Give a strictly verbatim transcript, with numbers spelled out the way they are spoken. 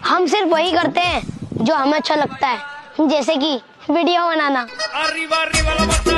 हम सिर्फ वही करते हैं जो हमें अच्छा लगता है, जैसे कि वीडियो बनाना।